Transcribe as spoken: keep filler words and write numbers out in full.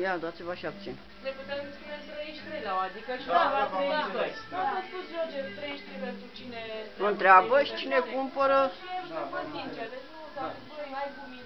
Ia, dați-vă așa puțin. Ne putem spune treizeci și trei la o, adică și da, la treizeci și doi. Da, a spus George, treizeci și trei pentru cine... Întreabă și cine cumpără... Și e și pe cinci, deci nu, dar băi, hai cu mine.